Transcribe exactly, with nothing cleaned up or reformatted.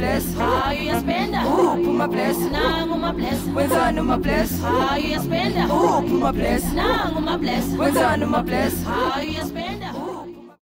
bless. How you spend? Ooh, Puma bless. Now my bless. When's on my bless? How you spend? Ooh, Puma bless. Now my bless. When's on my bless? How you spend?